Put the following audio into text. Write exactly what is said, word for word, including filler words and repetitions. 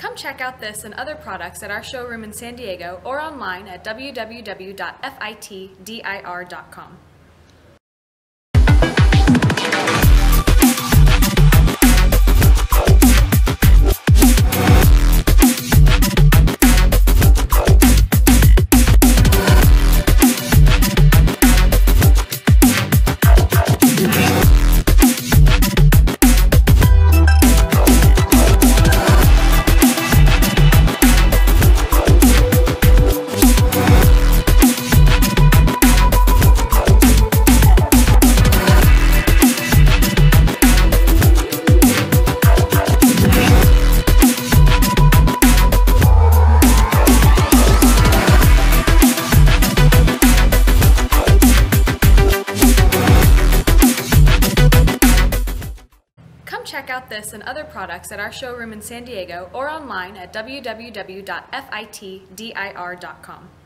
Come check out this and other products at our showroom in San Diego or online at w w w dot fitdir dot com. Come check out this and other products at our showroom in San Diego or online at w w w dot fitdir dot com.